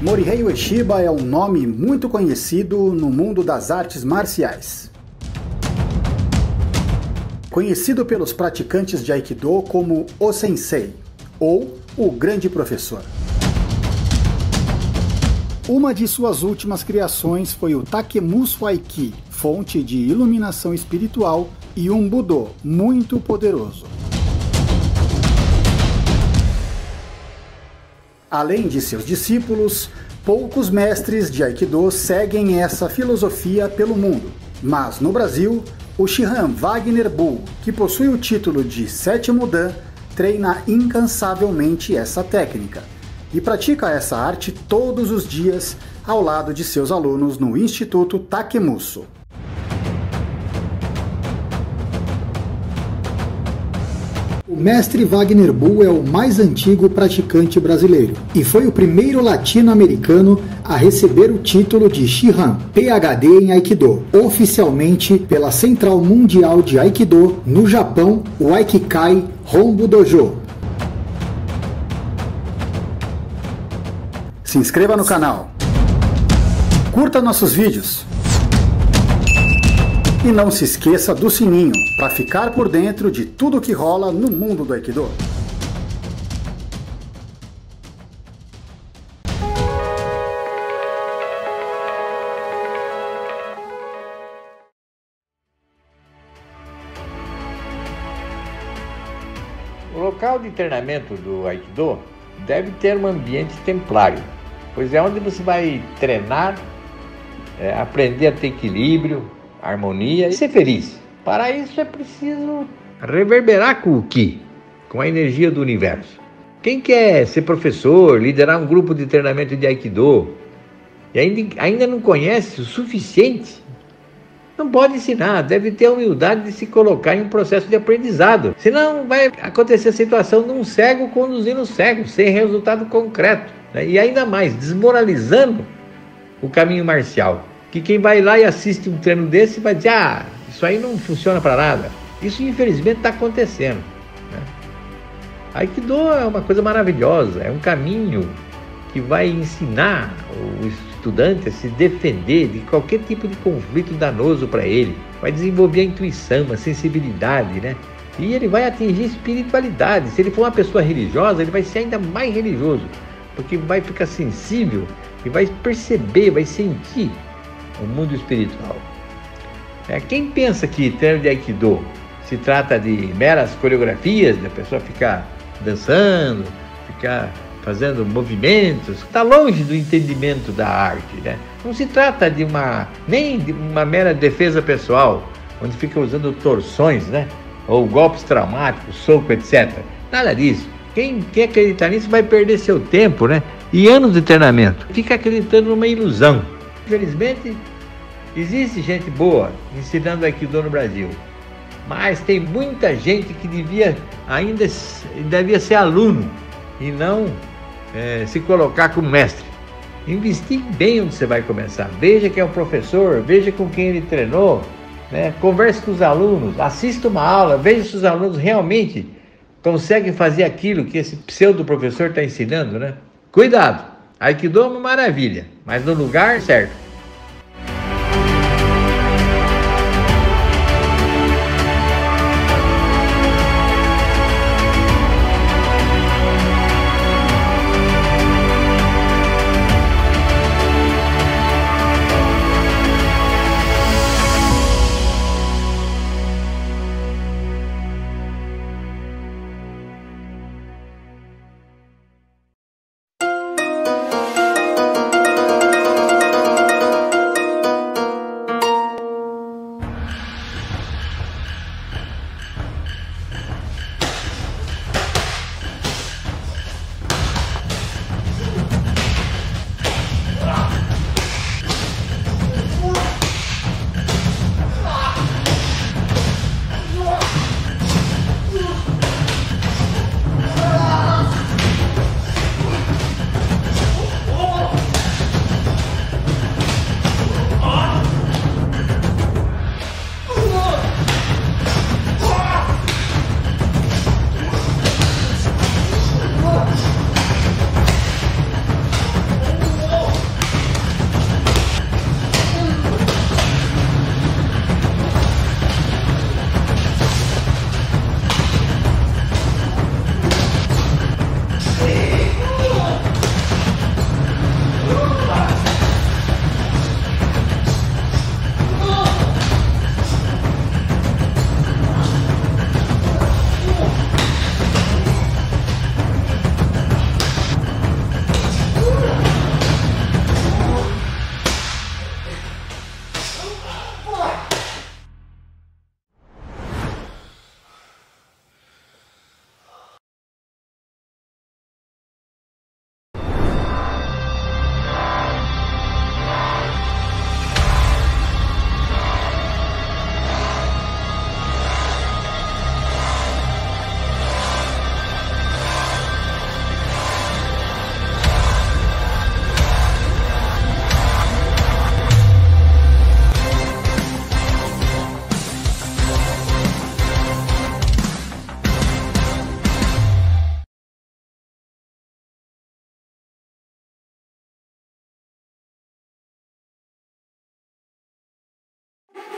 Morihei Ueshiba é um nome muito conhecido no mundo das artes marciais. Conhecido pelos praticantes de Aikido como o Sensei, ou o Grande Professor. Uma de suas últimas criações foi o Takemuso Aiki, fonte de iluminação espiritual e um Budô muito poderoso. Além de seus discípulos, poucos mestres de Aikido seguem essa filosofia pelo mundo, mas no Brasil, o Shihan Wagner Bull, que possui o título de Sétimo Dan, treina incansavelmente essa técnica e pratica essa arte todos os dias ao lado de seus alunos no Instituto Takemuso. O mestre Wagner Bull é o mais antigo praticante brasileiro e foi o primeiro latino-americano a receber o título de Shihan, PhD em Aikido, oficialmente pela Central Mundial de Aikido no Japão, o Aikikai Honbu Dojo. Se inscreva no canal, curta nossos vídeos e não se esqueça do sininho para ficar por dentro de tudo que rola no mundo do Aikido. O local de treinamento do Aikido deve ter um ambiente templário, pois é onde você vai treinar, aprender a ter equilíbrio, harmonia e ser feliz. Para isso é preciso reverberar com o Ki, com a energia do universo. Quem quer ser professor, liderar um grupo de treinamento de Aikido e ainda não conhece o suficiente, não pode ensinar, deve ter a humildade de se colocar em um processo de aprendizado. Senão vai acontecer a situação de um cego conduzindo o cego, sem resultado concreto, né? E ainda mais, desmoralizando o caminho marcial. Que quem vai lá e assiste um treino desse vai dizer, isso aí não funciona para nada. Isso infelizmente está acontecendo, né? Aikido é uma coisa maravilhosa, é um caminho que vai ensinar o estudante a se defender de qualquer tipo de conflito danoso para ele, vai desenvolver a intuição, a sensibilidade, né? E ele vai atingir espiritualidade. Se ele for uma pessoa religiosa, ele vai ser ainda mais religioso, porque vai ficar sensível e vai perceber, vai sentir o mundo espiritual. Quem pensa que treino de Aikido se trata de meras coreografias, da pessoa ficar dançando, ficar fazendo movimentos, está longe do entendimento da arte, né? Não se trata nem de uma mera defesa pessoal, onde fica usando torções, né? Ou golpes traumáticos, soco, etc. Nada disso. Quem acreditar nisso vai perder seu tempo, né? E anos de treinamento. Fica acreditando numa ilusão. Infelizmente, existe gente boa ensinando Aikido no Brasil, mas tem muita gente que devia ser aluno e não se colocar como mestre. Investigue bem onde você vai começar. Veja quem é o professor, veja com quem ele treinou, né? Converse com os alunos, assista uma aula, veja se os alunos realmente conseguem fazer aquilo que esse pseudo professor está ensinando, né? Cuidado, Aikido é uma maravilha, mas no lugar certo.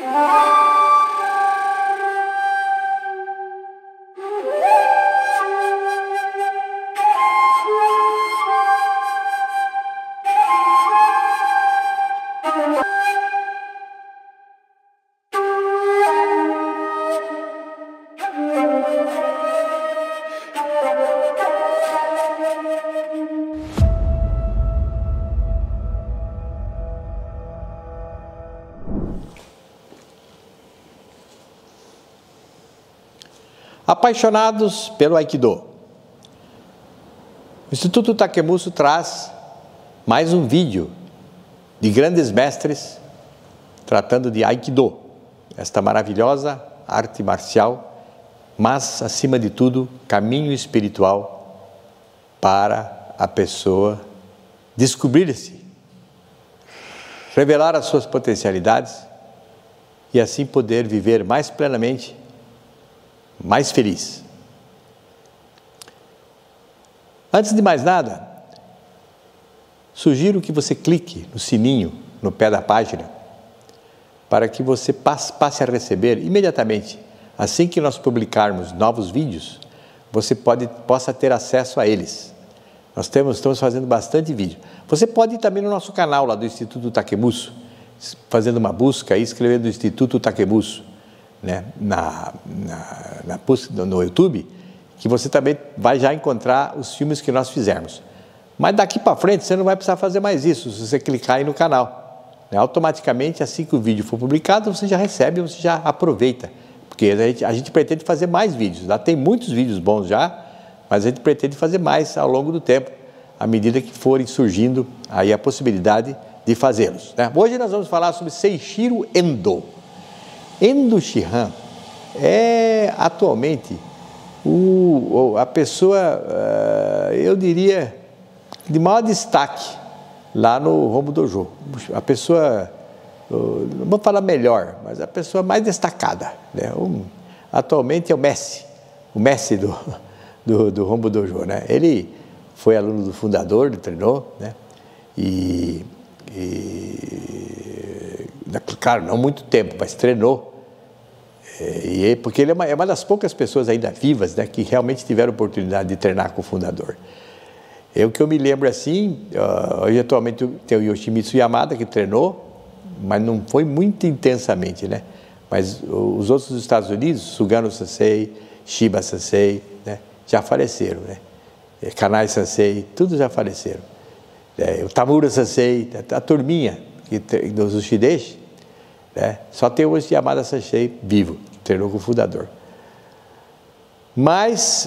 Apaixonados pelo Aikido. O Instituto Takemuso traz mais um vídeo de grandes mestres tratando de Aikido, esta maravilhosa arte marcial, mas, acima de tudo, caminho espiritual para a pessoa descobrir-se, revelar as suas potencialidades e assim poder viver mais plenamente, mais feliz. Antes de mais nada, sugiro que você clique no sininho no pé da página para que você passe a receber imediatamente, assim que nós publicarmos novos vídeos, você possa ter acesso a eles. Nós estamos fazendo bastante vídeo. Você pode ir também no nosso canal lá do Instituto Takemuso, fazendo uma busca e escrevendo Instituto Takemuso, né, no YouTube, que você também vai já encontrar os filmes que nós fizermos. Mas daqui para frente você não vai precisar fazer mais isso, se você clicar aí no canal. Né, automaticamente, assim que o vídeo for publicado, você já recebe, você já aproveita. Porque a gente pretende fazer mais vídeos. Lá tem muitos vídeos bons já, mas a gente pretende fazer mais ao longo do tempo, à medida que forem surgindo aí a possibilidade de fazê-los. Né? Hoje nós vamos falar sobre Seishiro Endo. Endo Shihan é atualmente a pessoa, eu diria, de maior destaque lá no Hombu Dojo. A pessoa, não vou falar melhor, mas a pessoa mais destacada. Né? Atualmente é o Messi do Hombu Dojo. Né? Ele foi aluno do fundador, ele treinou, né? Claro, não muito tempo, mas treinou. Porque ele é uma das poucas pessoas ainda vivas, né, que realmente tiveram oportunidade de treinar com o fundador. O que eu me lembro assim, hoje atualmente tem o Yoshimitsu Yamada que treinou, mas não foi muito intensamente, né? Mas os outros dos Estados Unidos, Sugano Sensei, Shiba Sensei, né, já faleceram, né? Kanai Sensei, todos já faleceram. O Tamura Sensei, a turminha dos Ushideshi, né? Só tem o Yamada Sensei vivo, que treinou com o fundador. Mas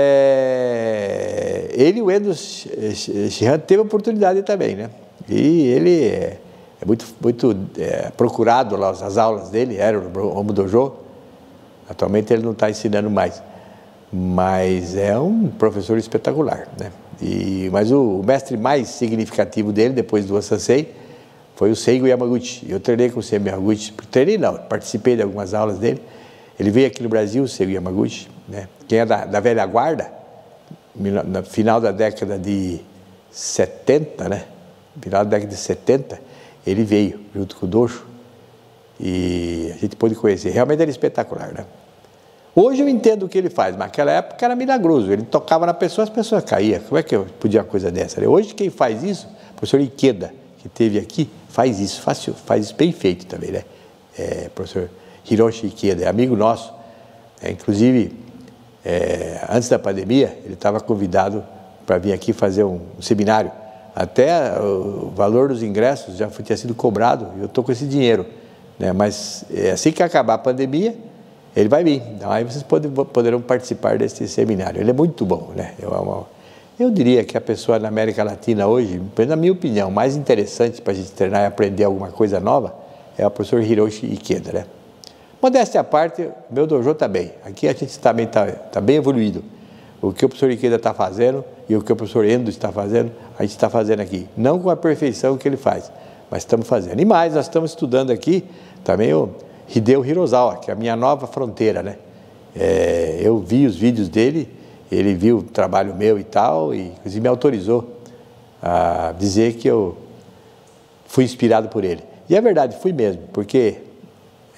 ele, o Endo Shihan, teve oportunidade também, né? E ele é muito procurado lá, as aulas dele eram no Hombu Dojo. Atualmente ele não está ensinando mais, mas é um professor espetacular, né? Mas o mestre mais significativo dele, depois do Sensei, foi o Seigo Yamaguchi. Eu treinei com o Seigo Yamaguchi, participei de algumas aulas dele. Ele veio aqui no Brasil, o Seigo Yamaguchi, né? Quem é da velha guarda, no final da década de 70, né? Final da década de 70, ele veio junto com o Dojo e a gente pôde conhecer. Realmente era espetacular, né? Hoje eu entendo o que ele faz, mas naquela época era milagroso. Ele tocava na pessoa, as pessoas caíam. Como é que podia uma coisa dessa? Hoje quem faz isso, o professor Ikeda, que esteve aqui, faz isso bem feito também, né? Professor Hiroshi Ikeda, é amigo nosso. Inclusive, antes da pandemia, ele estava convidado para vir aqui fazer um seminário. Até o valor dos ingressos já tinha sido cobrado, e eu estou com esse dinheiro, né? Mas assim que acabar a pandemia, ele vai vir. Então, aí vocês poderão participar desse seminário. Ele é muito bom, né? Eu diria que a pessoa na América Latina hoje, na minha opinião, mais interessante para a gente treinar e aprender alguma coisa nova é o professor Hiroshi Ikeda, né? Modéstia à parte, meu dojo está bem. Aqui a gente também está bem evoluído. O que o professor Ikeda está fazendo e o que o professor Endo está fazendo, a gente está fazendo aqui. Não com a perfeição que ele faz, mas estamos fazendo. E mais, nós estamos estudando aqui também o Hideo Hirozawa, que é a minha nova fronteira, né? Eu vi os vídeos dele, ele viu o trabalho meu e tal, e inclusive me autorizou a dizer que eu fui inspirado por ele. E é verdade, fui mesmo, porque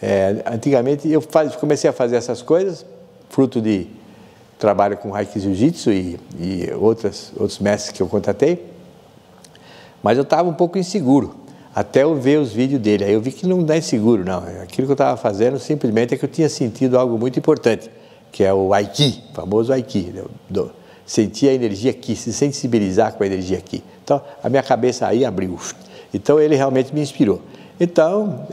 Antigamente eu comecei a fazer essas coisas, fruto de trabalho com Haki Jiu-Jitsu e outros mestres que eu contatei, mas eu estava um pouco inseguro, até eu ver os vídeos dele. Aí eu vi que não é inseguro, não. Aquilo que eu estava fazendo simplesmente é que eu tinha sentido algo muito importante, que é o Aiki, o famoso Aiki, né? Sentir a energia aqui, se sensibilizar com a energia aqui. Então, a minha cabeça aí abriu. Então, ele realmente me inspirou. Então,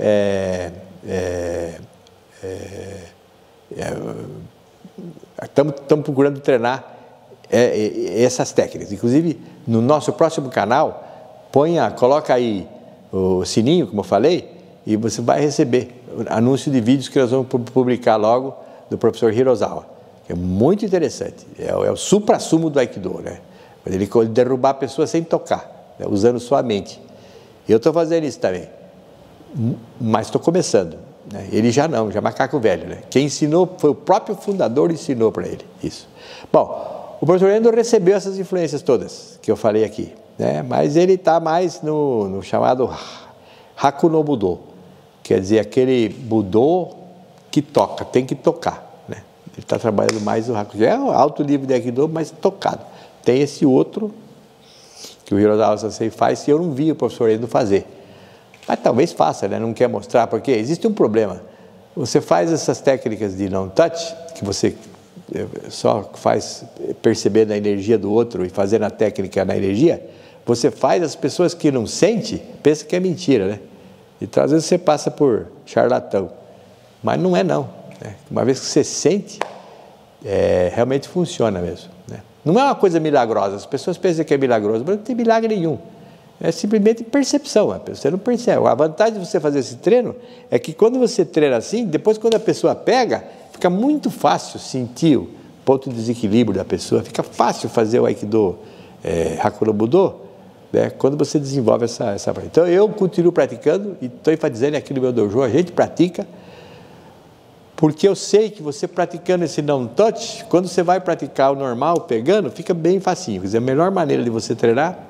estamos procurando treinar essas técnicas. Inclusive, no nosso próximo canal, coloca aí o sininho, como eu falei, e você vai receber anúncio de vídeos que nós vamos publicar logo do professor Hirozawa. É muito interessante, é o supra-sumo do Aikido, né? Ele derrubar a pessoa sem tocar, né? Usando sua mente. Eu estou fazendo isso também, mas estou começando, né? Ele já macaco velho, né? Quem ensinou foi o próprio fundador, ensinou para ele isso. Bom, o professor Endo recebeu essas influências todas que eu falei aqui, né? Mas ele está mais no chamado Haku no Budo, quer dizer, aquele Budô que toca, tem que tocar. Ele está trabalhando mais o Haku. É um alto nível de Aikido, mas tocado. Tem esse outro que o Hirozawa Sensei faz, que eu não vi o professor Endo fazer. Mas talvez faça, né? Não quer mostrar, porque existe um problema. Você faz essas técnicas de non-touch, que você só faz percebendo a energia do outro e fazendo a técnica na energia, você faz, as pessoas que não sentem, pensam que é mentira, né? Então, às vezes, você passa por charlatão. Mas não é, não. Uma vez que você sente, realmente funciona mesmo, né? Não é uma coisa milagrosa, as pessoas pensam que é milagroso, mas não tem milagre nenhum, é simplesmente percepção, você não percebe. A vantagem de você fazer esse treino é que quando você treina assim, depois quando a pessoa pega, fica muito fácil sentir o ponto de desequilíbrio da pessoa, fica fácil fazer o Aikido Haku no Budo, né? Quando você desenvolve essa prática. Então eu continuo praticando e estou enfatizando aqui no meu dojo, a gente pratica, porque eu sei que você praticando esse non-touch, quando você vai praticar o normal, pegando, fica bem facinho. Quer dizer, a melhor maneira de você treinar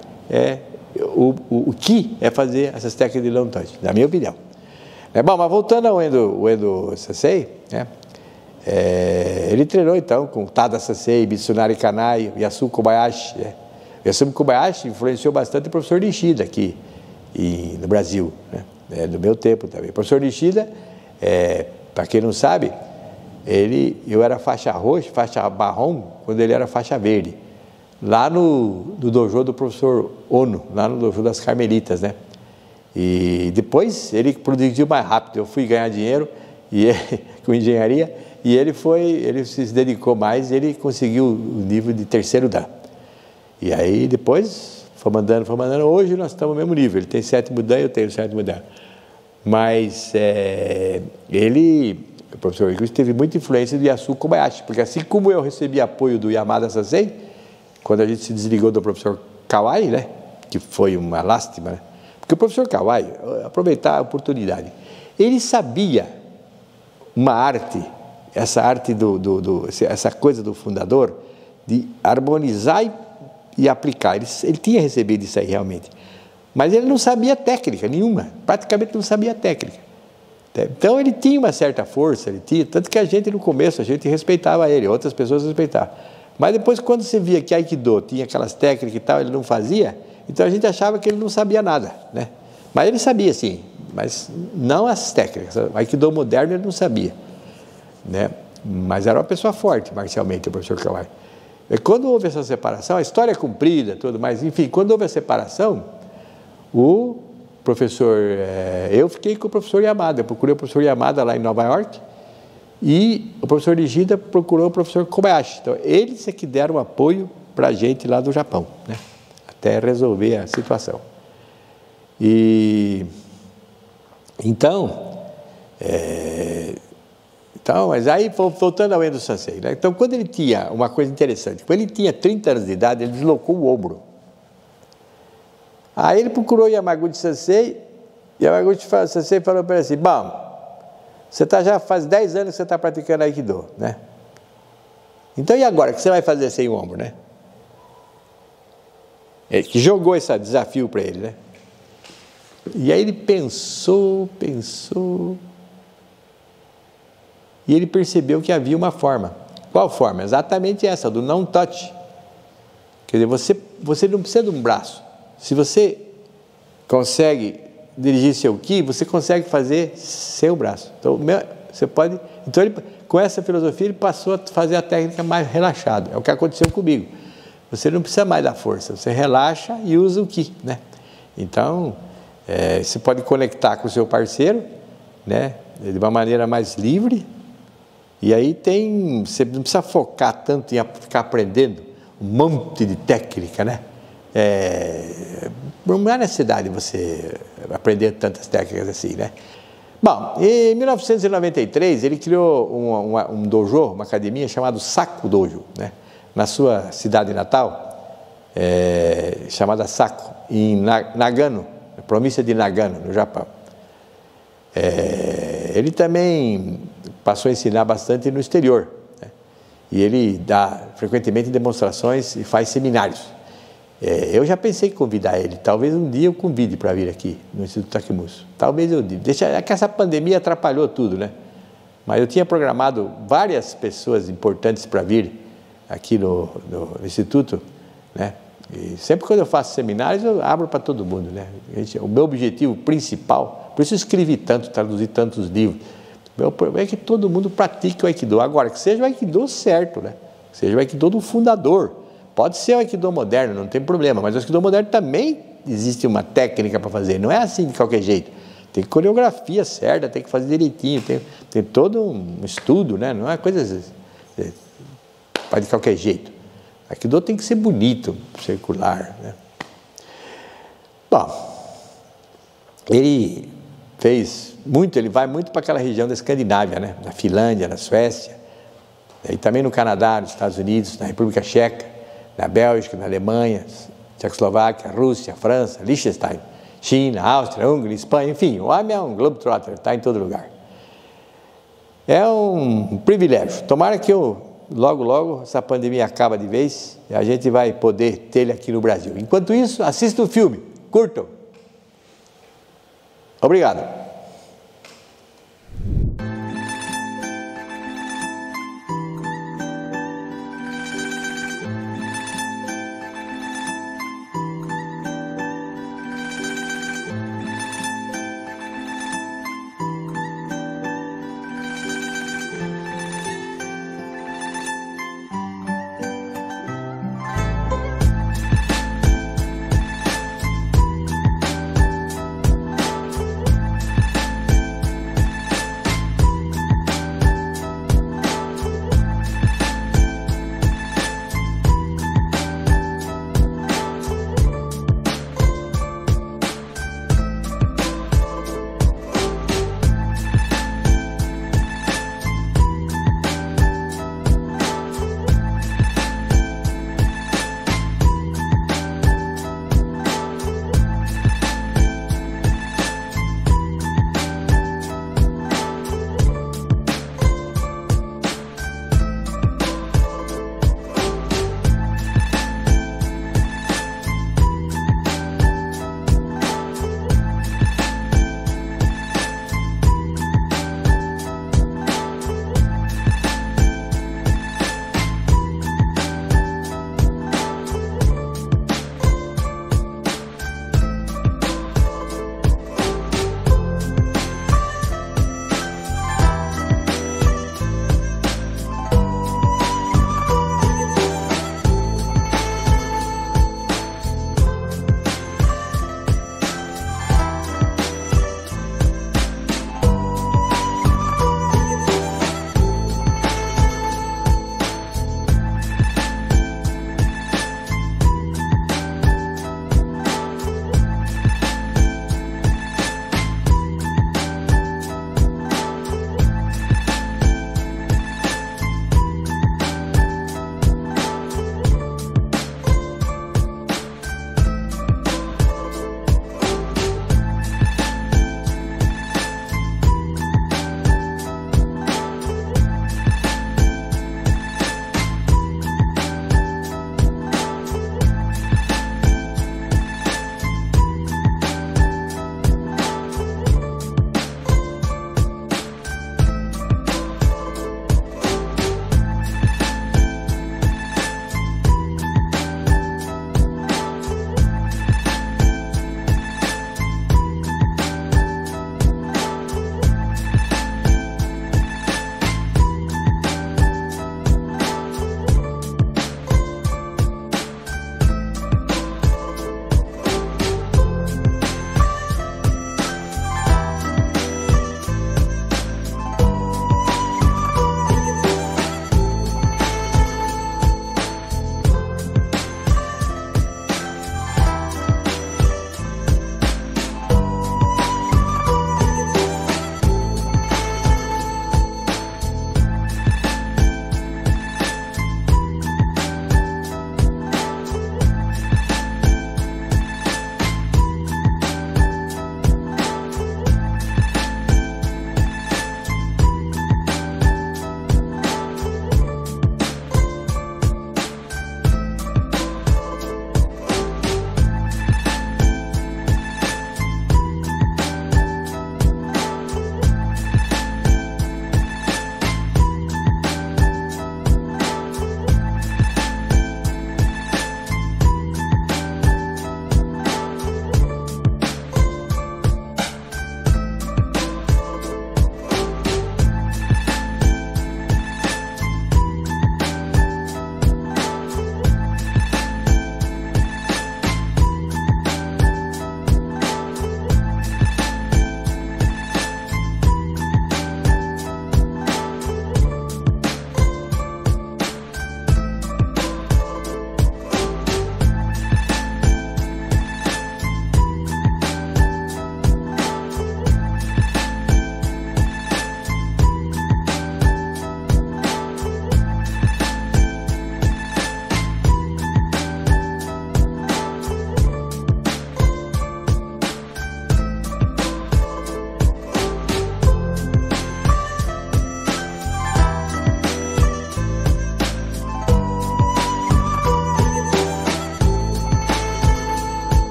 o Ki é fazer essas técnicas de non-touch, na minha opinião. Bom, mas voltando ao Endo Sensei, né? Ele treinou então com Tada Sensei, Mitsunari Kanai, Yasuo Kobayashi. Né? Yasuo Kobayashi influenciou bastante o professor Nishida aqui no Brasil, né? Do meu tempo também. O professor Nishida, para quem não sabe, eu era faixa roxa, faixa marrom, quando ele era faixa verde. Lá no dojo do professor Ono, lá no dojo das Carmelitas, né? E depois ele produziu mais rápido. Eu fui ganhar dinheiro com engenharia e ele se dedicou mais, ele conseguiu o nível de terceiro dan. E aí depois foi mandando. Hoje nós estamos no mesmo nível. Ele tem 7º dan, eu tenho 7º dan. Mas o professor Iguchi teve muita influência de Yasuo Kobayashi, porque assim como eu recebi apoio do Yamada Sensei, quando a gente se desligou do professor Kawai, né, que foi uma lástima, né, porque o professor Kawai, aproveitar a oportunidade, ele sabia uma arte, essa arte essa coisa do fundador, de harmonizar e aplicar. Ele tinha recebido isso aí realmente. Mas ele não sabia técnica nenhuma, praticamente não sabia técnica. Então ele tinha uma certa força, tanto que a gente no começo, a gente respeitava ele, outras pessoas respeitavam. Mas depois quando você via que Aikido tinha aquelas técnicas e tal, ele não fazia, então a gente achava que ele não sabia nada, né? Mas ele sabia sim, mas não as técnicas. O Aikido moderno ele não sabia, né? Mas era uma pessoa forte marcialmente, o professor Kawai. E quando houve essa separação, a história é comprida, tudo mais, enfim, quando houve a separação, o professor, eu fiquei com o professor Yamada, eu procurei o professor Yamada lá em Nova York e o professor Nishida procurou o professor Kobayashi. Então, eles é que deram apoio para a gente lá do Japão, né? Até resolver a situação. Então, mas aí, voltando ao Endo Sensei, né? Então, quando ele tinha uma coisa interessante, quando ele tinha 30 anos de idade, ele deslocou o ombro. Aí ele procurou Yamaguchi Sensei, e Yamaguchi Sensei falou para ele assim: bom, você já faz 10 anos que você está praticando Aikido, né? Então e agora, o que você vai fazer sem o ombro, né? Ele que jogou esse desafio para ele, né? E aí ele pensou, e ele percebeu que havia uma forma. Qual forma? Exatamente essa, do não touch. Quer dizer, você não precisa de um braço. Se você consegue dirigir seu ki, você consegue fazer sem o braço. Então, você pode... Então, com essa filosofia, ele passou a fazer a técnica mais relaxado. É o que aconteceu comigo. Você não precisa mais da força, você relaxa e usa o ki, né? Então, você pode conectar com o seu parceiro, né? De uma maneira mais livre. E aí você não precisa focar tanto em ficar aprendendo um monte de técnica, né? Não é necessidade você aprender tantas técnicas assim, né? Bom, em 1993 ele criou um dojo, uma academia chamada Saku Dojo, né? Na sua cidade natal, chamada Saku, em Nagano, na província de Nagano, no Japão. Ele também passou a ensinar bastante no exterior, né? E ele dá frequentemente demonstrações e faz seminários. Eu já pensei em convidar ele, talvez um dia eu convide para vir aqui no Instituto Takemuso. Talvez eu diga, é que essa pandemia atrapalhou tudo, né? Mas eu tinha programado várias pessoas importantes para vir aqui no Instituto, né? E sempre quando eu faço seminários eu abro para todo mundo, né? O meu objetivo principal, por isso eu escrevi tanto, traduzi tantos livros, meu problema é que todo mundo pratique o Aikido. Agora, que seja o Aikido certo, né? Que seja o Aikido do fundador. Pode ser o Aikido moderno, não tem problema, mas o Aikido moderno também existe uma técnica para fazer, não é assim de qualquer jeito. Tem coreografia certa, tem que fazer direitinho, tem todo um estudo, né? Não é coisa de qualquer jeito. O Aikido tem que ser bonito, circular, né? Bom, ele vai muito para aquela região da Escandinávia, né? Na Finlândia, na Suécia, e também no Canadá, nos Estados Unidos, na República Tcheca, na Bélgica, na Alemanha, Tchecoslováquia, Rússia, França, Liechtenstein, China, Áustria, Hungria, Espanha, enfim, o homem é um globetrotter, está em todo lugar. É um privilégio. Tomara que logo essa pandemia acaba de vez e a gente vai poder ter ele aqui no Brasil. Enquanto isso, assista o filme, curtam. Obrigado.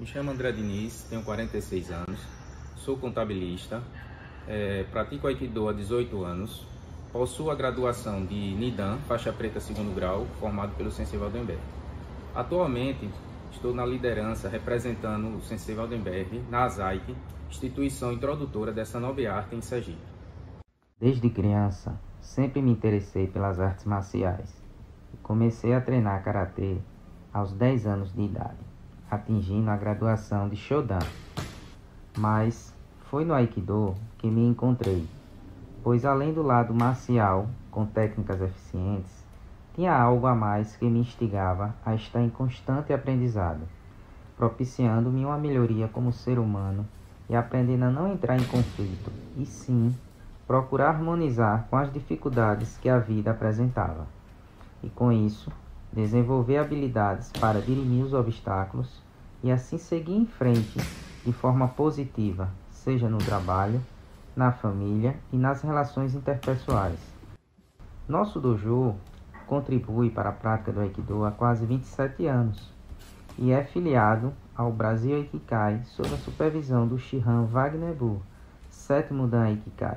Me chamo André Diniz, tenho 46 anos, sou contabilista, pratico Aikido há 18 anos, possuo a graduação de Nidan, faixa preta 2º grau, formado pelo Sensei Waldenberg. Atualmente, estou na liderança representando o Sensei Waldenberg na ASAIC, instituição introdutora dessa nobre arte em Sergipe. Desde criança, sempre me interessei pelas artes marciais e comecei a treinar karatê aos 10 anos de idade, atingindo a graduação de Shodan. Mas foi no Aikido que me encontrei, pois além do lado marcial, com técnicas eficientes, tinha algo a mais que me instigava a estar em constante aprendizado, propiciando-me uma melhoria como ser humano e aprendendo a não entrar em conflito, e sim procurar harmonizar com as dificuldades que a vida apresentava. E com isso, desenvolver habilidades para dirimir os obstáculos e assim seguir em frente de forma positiva, seja no trabalho, na família e nas relações interpessoais. Nosso dojo contribui para a prática do Aikido há quase 27 anos e é filiado ao Brasil Aikikai sob a supervisão do Shihan Wagner Bu, 7º Dan Aikikai.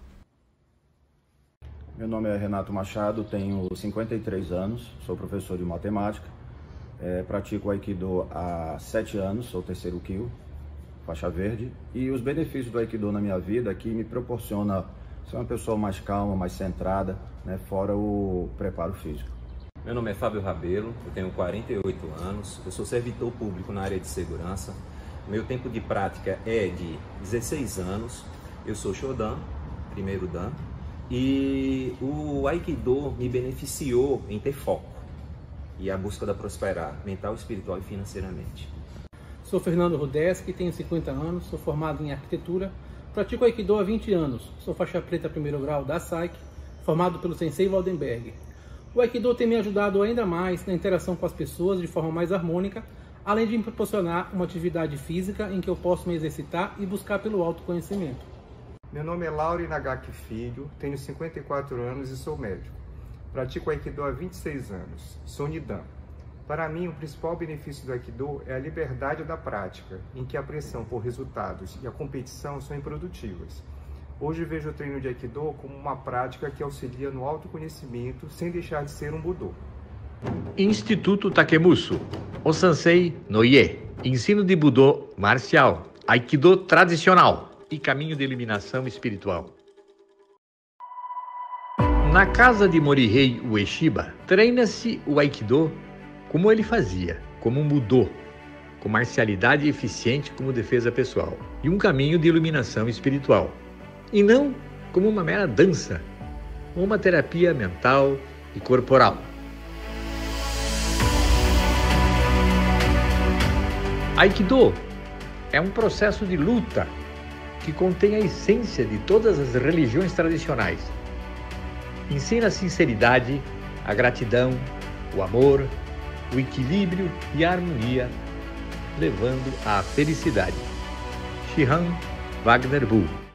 Meu nome é Renato Machado, tenho 53 anos, sou professor de matemática, pratico Aikido há 7 anos, sou 3º Kyo, faixa verde, e os benefícios do Aikido na minha vida que me proporciona ser uma pessoa mais calma, mais centrada, né, fora o preparo físico. Meu nome é Fábio Rabelo, eu tenho 48 anos, eu sou servidor público na área de segurança. Meu tempo de prática é de 16 anos, eu sou Shodan, 1º Dan, e o Aikido me beneficiou em ter foco e a busca da prosperar mental, espiritual e financeiramente. Sou Fernando Rudeschi, tenho 50 anos, sou formado em arquitetura, pratico Aikido há 20 anos, sou faixa preta 1º grau da ASAIC, formado pelo Sensei Waldenberg. O Aikido tem me ajudado ainda mais na interação com as pessoas de forma mais harmônica, além de me proporcionar uma atividade física em que eu posso me exercitar e buscar pelo autoconhecimento. Meu nome é Lauri Nagaki Filho, tenho 54 anos e sou médico. Pratico Aikido há 26 anos, sou Nidan. Para mim, o principal benefício do Aikido é a liberdade da prática, em que a pressão por resultados e a competição são improdutivas. Hoje vejo o treino de Aikido como uma prática que auxilia no autoconhecimento sem deixar de ser um Budô. Instituto Takemuso, o Sansei no Ie, ensino de Budô marcial, Aikido tradicional e caminho de iluminação espiritual. Na casa de Morihei Ueshiba, treina-se o Aikido como ele fazia, como um Budô, com marcialidade eficiente como defesa pessoal e um caminho de iluminação espiritual, e não como uma mera dança ou uma terapia mental e corporal. Aikido é um processo de luta que contém a essência de todas as religiões tradicionais. Ensina a sinceridade, a gratidão, o amor, o equilíbrio e a harmonia, levando à felicidade. Shihan Wagner Bu.